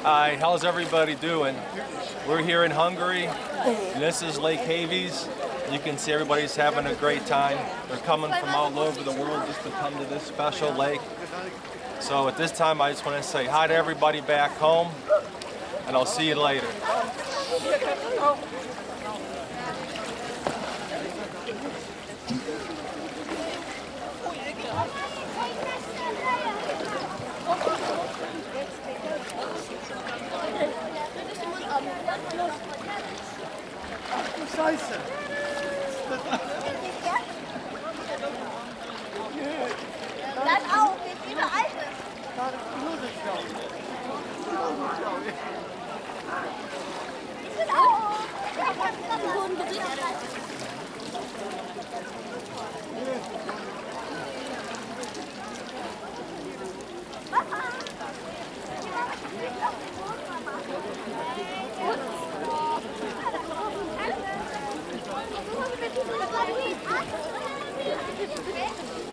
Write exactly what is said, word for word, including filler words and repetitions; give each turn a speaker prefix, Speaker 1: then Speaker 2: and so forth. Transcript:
Speaker 1: Hi, how's everybody doing? We're here in Hungary, and this is Lake Heviz. You can see everybody's having a great time. They're coming from all over the world just to come to this special lake. So at this time, I just want to say hi to everybody back home, and I'll see you later.
Speaker 2: Scheiße.
Speaker 3: Das auch, jetzt überall ist. Ich bin auch. Wir wurden berichtet. Thank you.